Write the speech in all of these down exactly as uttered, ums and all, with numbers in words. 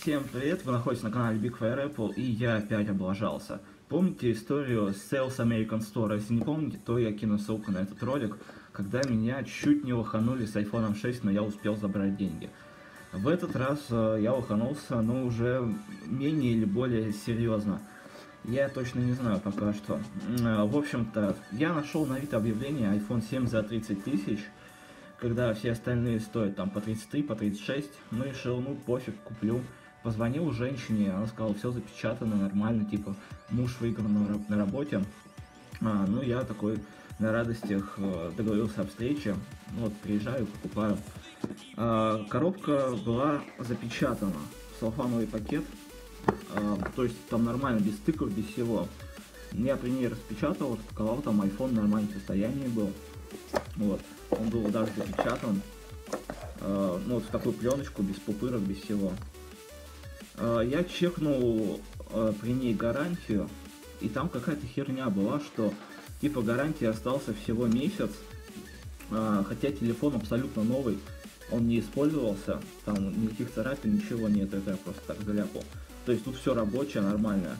Всем привет, вы находитесь на канале Big Fire Apple, и я опять облажался. Помните историю с Sales American Store? Если не помните, то я кину ссылку на этот ролик, когда меня чуть не лоханули с айфон шесть, но я успел забрать деньги. В этот раз э, я лоханулся, но уже менее или более серьезно. Я точно не знаю пока что. Э, в общем-то, я нашел на Авито объявление айфон семь за тридцать тысяч. Когда все остальные стоят там по тридцать три, по тридцать шесть, ну решил, ну пофиг, куплю. Позвонил женщине, она сказала, все запечатано, нормально, типа, муж выиграл на, на работе. А, ну я такой на радостях договорился о встрече, вот, приезжаю, покупаю. А, коробка была запечатана, целлофановый пакет, а, то есть там нормально, без стыков, без всего. Я при ней распечатал, распаковал, там iPhone в нормальном состоянии был. Вот, он был даже запечатан, э, ну вот в такую пленочку, без пупырок, без всего. Э, я чекнул э, при ней гарантию, и там какая-то херня была, что типа гарантии остался всего месяц, э, хотя телефон абсолютно новый, он не использовался, там никаких царапин, ничего нет, это я просто так заляпал. То есть тут все рабочее, нормальное.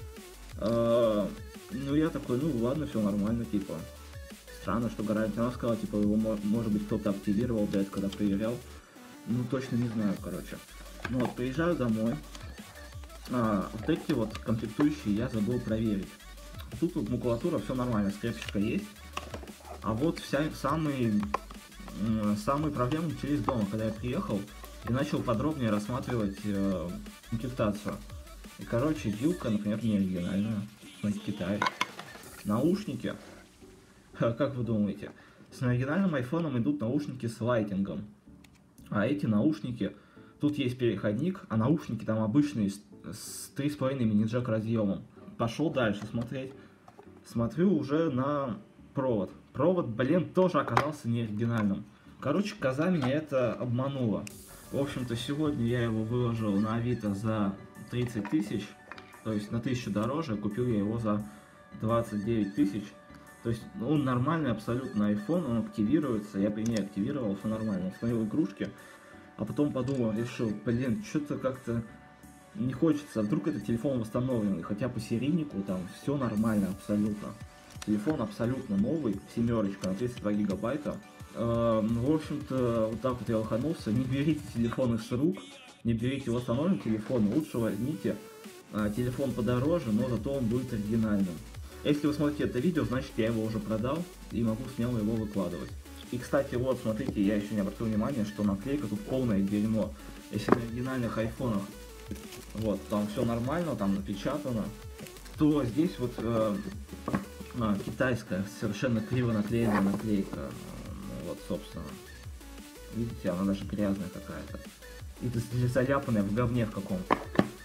Э, ну я такой, ну ладно, все нормально, типа. Странно, что гарантия. Она сказала, типа, его может быть кто-то активировал до этого, когда проверял. Ну, точно не знаю, короче. Ну вот, приезжаю домой. А, вот эти вот комплектующие я забыл проверить. Тут вот макулатура, все нормально, скрепочка есть. А вот вся самые, самые проблемы начались дома, когда я приехал и начал подробнее рассматривать э, комплектацию. И, короче, вилка, например, не оригинальная, смотрите, Китай. Наушники. Как вы думаете, с оригинальным айфоном идут наушники с лайтингом, а эти наушники, тут есть переходник, а наушники там обычные с три с половиной мини-джек разъемом. Пошел дальше смотреть, смотрю уже на провод. Провод, блин, тоже оказался не оригинальным. Короче, коза меня это обманула. В общем-то, сегодня я его выложил на Авито за тридцать тысяч, то есть на тысячу дороже, купил я его за двадцать девять тысяч. То есть он нормальный абсолютно iPhone, он активируется, я при ней активировал, все нормально, установил игрушки, а потом подумал, решил, блин, что-то как-то не хочется, вдруг это телефон восстановленный, хотя по серийнику там все нормально абсолютно. Телефон абсолютно новый, семерочка на тридцать два гигабайта. Э, в общем-то, вот так вот я лоханулся, не берите телефон из рук, не берите восстановленный телефон, лучше возьмите э, телефон подороже, но зато он будет оригинальным. Если вы смотрите это видео, значит я его уже продал и могу смело его выкладывать. И кстати, вот смотрите, я еще не обратил внимания, что наклейка тут полное дерьмо. Если на оригинальных айфонах вот там все нормально, там напечатано, то здесь вот э, а, китайская, совершенно криво наклеенная наклейка. Ну, вот, собственно. Видите, она даже грязная какая-то. И заляпанная в говне в каком-то.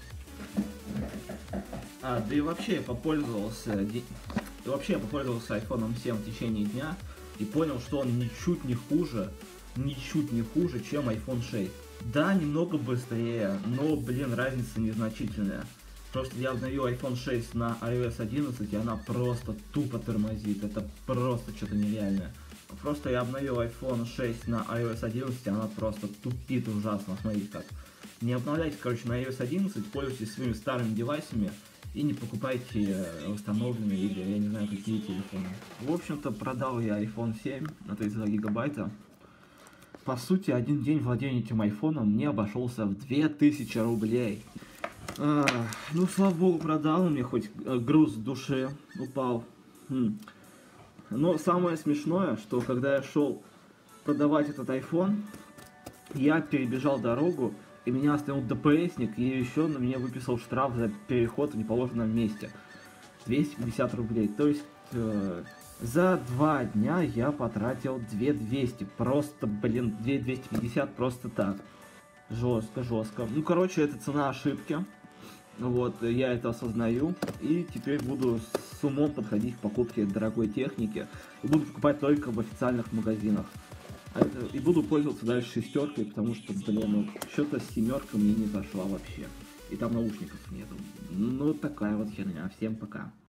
А, да и вообще я попользовался, и вообще я попользовался айфон семь в течение дня и понял, что он ничуть не хуже, ничуть не хуже, чем айфон шесть. Да, немного быстрее, но, блин, разница незначительная. Просто я обновил айфон шесть на ай о эс одиннадцать, и она просто тупо тормозит, это просто что-то нереальное. Просто я обновил айфон шесть на ай о эс одиннадцать, и она просто тупит ужасно, смотрите как. Не обновляйте, короче, на ай о эс одиннадцать, пользуйтесь своими старыми девайсами и не покупайте восстановленные или я не знаю какие телефоны. В общем-то, продал я айфон семь на тридцать два гигабайта. По сути, один день владения этим айфоном мне обошелся в две тысячи рублей. А, ну, слава богу, продал, мне хоть груз в душе упал. Хм. Но самое смешное, что когда я шел продавать этот айфон, я перебежал дорогу, и меня остановил ДПСник, и еще на меня выписал штраф за переход в неположенном месте. двести пятьдесят рублей. То есть э, за два дня я потратил две тысячи двести. Просто, блин, две тысячи двести пятьдесят просто так. Жестко, жестко. Ну, короче, это цена ошибки. Вот, я это осознаю. И теперь буду с умом подходить к покупке дорогой техники. И буду покупать только в официальных магазинах. И буду пользоваться дальше шестеркой, потому что, блин, ну, что-то с семеркой мне не зашла вообще. И там наушников нету. Ну, такая вот херня. Всем пока.